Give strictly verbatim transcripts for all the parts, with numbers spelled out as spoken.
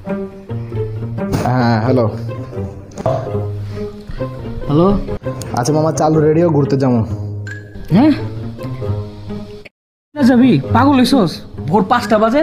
হ্যাঁ hello hello. আচ্ছা মামা চালু রেডিও ঘুরতে যাবো। হ্যাঁ যাবি? পাগল হইছস? ভোর পাঁচটা বাজে।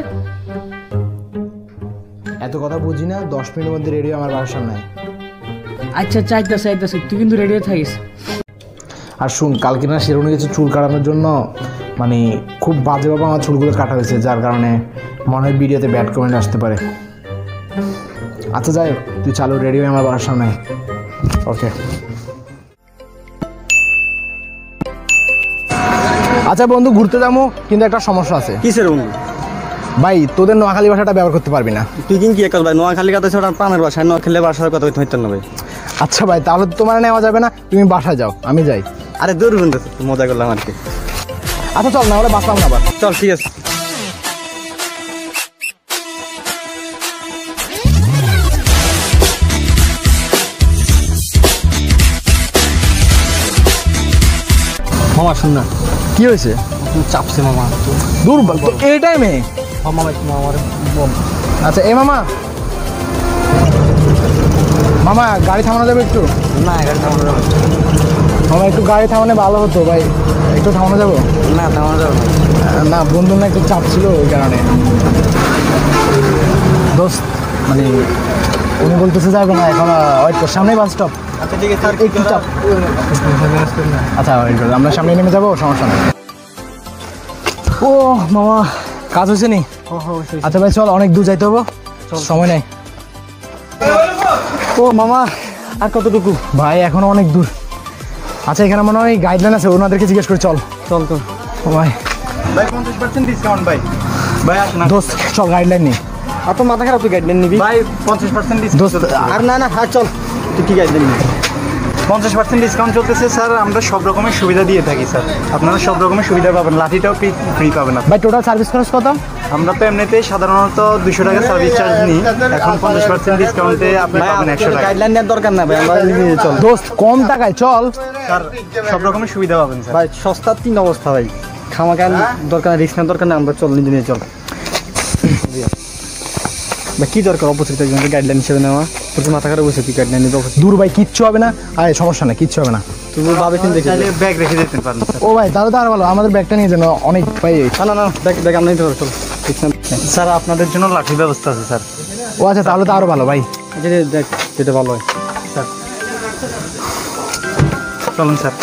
এত কথা বুঝি না, দশ মিনিটের মধ্যে রেডিও আমার বাসার সামনে। আচ্ছা চাইতেছে চাইতেছে, তুই কিন্তু রেডিও থাকিস। আর শুন, কালকে না সেরকম কিছু চুল কাটানোর জন্য মানে খুব বাজেভাবে আমার চুলগুলো কাটা হয়েছে, যার কারণে মনে হয় ভিডিওতে ব্যাড কমেন্ট আসতে পারে। আচ্ছা যাই হোক, তুই চালু রেডিও আমার বাসার সামনে। ওকে। আচ্ছা বন্ধু, ঘুরতে যাবো কিন্তু একটা সমস্যা আছে। কিসের বন্ধু? ভাই তোদের নোয়াখালী ভাষাটা ব্যবহার করতে পারবি না। তুই কিন্তু কি ভাই, নোয়াখালী কথা ছোট প্রাণের ভাষা, নোয়াখালী ভাষার কথা হইতে না ভাই। আচ্ছা ভাই, তাহলে তো তোমার নেওয়া যাবে না, তুমি বাসায় যাও, আমি যাই। আরে দূর বন্ধু, মজা করলাম আর কি। আচ্ছা চল না, ওরা বাঁচলাম না আবার। চল ঠিক আছে। মামা শুন না। কি হয়েছে? চাপছে মামা। দূর এই টাইমে? মামা আমার বল। আচ্ছা এ মামা, মামা গাড়ি থামানো যাবে একটু? না গাড়ি থামানো যাবে মামা, একটু গাড়ি থামানো ভালো হতো ভাই, একটু থামানো যাবো? না থামানো যাবে না, বন্ধু না একটু চাপ ছিল ওই কারণে। দোস্ত মানে উনি বলতেছে যাবে না এখন, ওয়েট কর, সামনেই বাস স্টপ। আচ্ছা ঠিক আছে, একটু চাপ। আচ্ছা ওয়েট কর, আমরা সামনে নেমে যাবো, সমস্যা নেই। ও মামা, কাজ হয়েছে নি? আচ্ছা ভাই চল, অনেক দূর যাইতে হবো, সময় নেই। ও মামা আর কতটুকু? ভাই এখনো অনেক দূর। আচ্ছা এখানে মনে হয় গাইডলাইন আছে, ওনাদেরকে জিজ্ঞেস করে চল। চল তো ও ভাই, ভাই পঞ্চাশ পার্সেন্ট ডিসকাউন্ট ভাই। ভাই আসুন দোস্ত চল, গাইডলাইন নি। আর তো মাথা খারাপ, তুই গাইডলাইন নিবি ভাই? পঞ্চাশ পার্সেন্ট দোস্ত আর না না হ্যাঁ চল, তুই কি গাইডলাইন নিবি? পঞ্চাশ পার্সেন্ট ডিসকাউন্ট চলতেছে স্যার, আমরা সব রকমের সুবিধা দিয়ে থাকি স্যার, আপনারা সব রকমের সুবিধা পাবেন, লাঠিটাও ফ্রি পাবেন। ভাই টোটাল সার্ভিস খরচ কত? আমরা তো এমনিতে সাধারণত দুশো টাকা সার্ভিস চার্জ নিই, এখন পঞ্চাশ পার্সেন্ট ডিসকাউন্টে আপনি পাবেন একশো টাকা। গাইডলাইন নেওয়ার দরকার না ভাই, আমরা চল দোস্ত কম টাকায় চল স্যার, সব রকমের সুবিধা পাবেন স্যার। ভাই সস্তার তিন অবস্থা ভাই, খামাখান দরকার, রিস্ক নেওয়ার দরকার না, আমরা চল নিজে নিয়ে চল। ভাই কি দরকার অপোজিট একজনকে গাইডলাইন হিসেবে নেওয়া? তোর মাথা খারাপ হয়েছে, তুই গাইডলাইন নিবি? দূর ভাই, কিচ্ছু হবে না, আরে সমস্যা না, কিচ্ছু হবে না। তুই ভাবে চিন্তা করে ব্যাগ রেখে যেতে পারেন। ও ভাই তাহলে তো আর ভালো, আমাদের ব্যাগটা নিয়ে যেন অনেক ভাই। না না না, ব্যাগ ব্যাগ আমরা নিতে পারবো, চল। স্যার আপনাদের জন্য লাঠির ব্যবস্থা আছে স্যার। ও আচ্ছা তাহলে তো আরো ভালো ভাই। দেখ যেটা ভালো হয় স্যার, চলুন sir.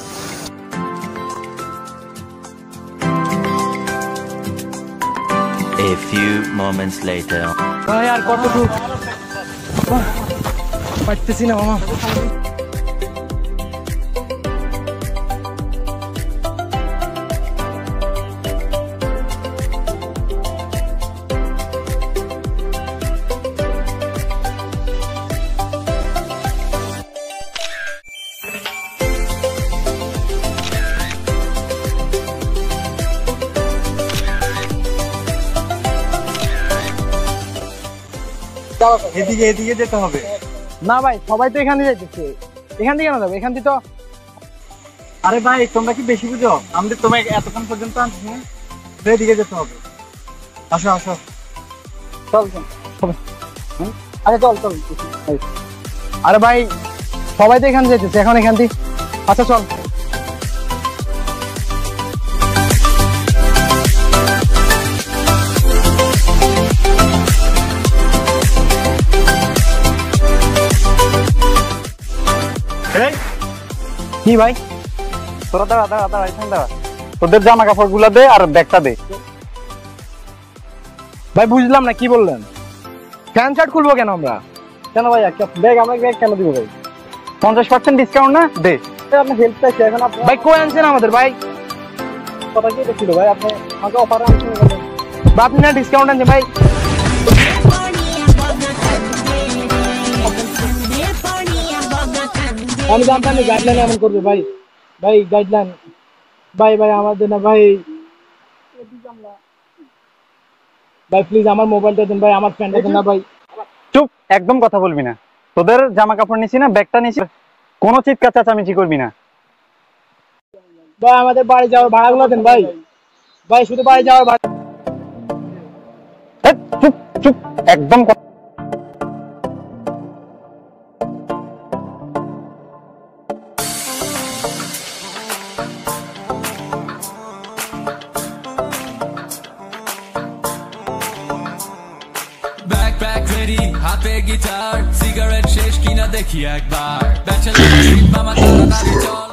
A few moments later. ভাই আর কতটুকু? পারতেছি না মামা। এদিকে এদিকে যেতে হবে না ভাই, সবাই তো এখান দিয়ে যাইতেছে, এখান থেকে কেন যাবে? এখান থেকে তো। আরে ভাই তোমরা কি বেশি বুঝো? আমাদের তোমায় এতক্ষণ পর্যন্ত আনছি, এদিকে যেতে হবে। আসো আসো চল চল। আরে চল চল। আরে ভাই সবাই তো এখান যাইতেছে, এখন এখান থেকে। আচ্ছা চল। কি ভাই? তোরা দাঁড়া দাঁড়া দাঁড়া, এখানে দাঁড়া, তোদের জামা কাপড় গুলা দে আর ব্যাগটা দে। ভাই বুঝলাম না, কি বললেন? প্যান্ট শার্ট খুলবো কেন আমরা? কেন ভাই ব্যাগ আমরা ব্যাগ কেন দিব ভাই? পঞ্চাশ পার্সেন্ট ডিসকাউন্ট না, দে। আপনি হেল্প চাইছে এখন আপনি ভাই কই আনছেন আমাদের ভাই? কথা কি ছিল ভাই? আপনি আমাকে অফার আনছেন বা আপনি না ডিসকাউন্ট আনছেন ভাই? আমি জানতাম না গাইডলাইন এমন করবে ভাই। ভাই গাইডলাইন ভাই ভাই আমাদের না ভাই। ভাই প্লিজ আমার মোবাইলটা দেন ভাই, আমার ফ্রেন্ডটা দেন না ভাই। চুপ, একদম কথা বলবি না। তোদের জামা কাপড় নিছি না, ব্যাগটা নিছি, কোনো চিৎকার চেঁচামেচি করবি না। ভাই আমাদের বাড়ি যাওয়ার ভাড়াগুলো দেন ভাই। ভাই শুধু বাড়ি যাওয়ার ভাড়া। চুপ চুপ, একদম হাতে গিটার সিগারেট শেষ কিনা দেখি একবার ব্যাচেলর মামা তারা চল